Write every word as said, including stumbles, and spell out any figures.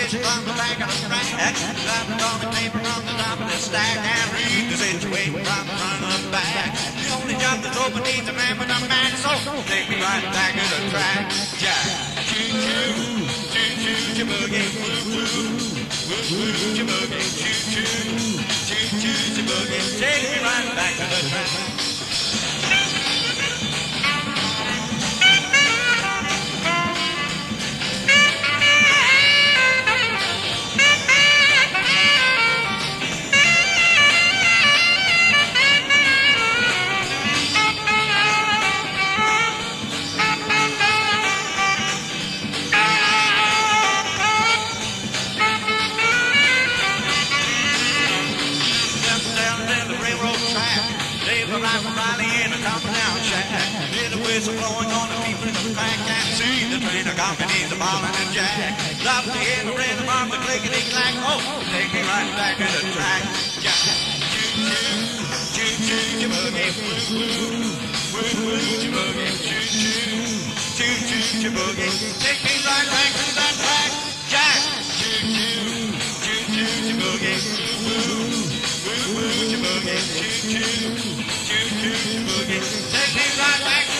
position from the back of the track. I'm gonna take from the top of the stack and read the situation from the front of the back. The only job that's open needs a man with a man, so take me right back to the track. Jack, choo choo, choo choo, boogie, woo woo, woo woo, boogie, choo choo, choo choo, boogie, take me right back to the track. Whistle blowing on the people in the track and see the train of companies a ballin' and jack. Love to hear the rhythm of the clickety clack. Oh, take me right back to the track. Jack, choo choo, choo choo, boogie, woo woo, woo woo, boogie, choo choo, choo choo, boogie. Take me right back to that track. Jack, choo choo, choo choo, boogie, woo woo, woo woo, boogie, choo choo, choo choo, boogie. Take me right back.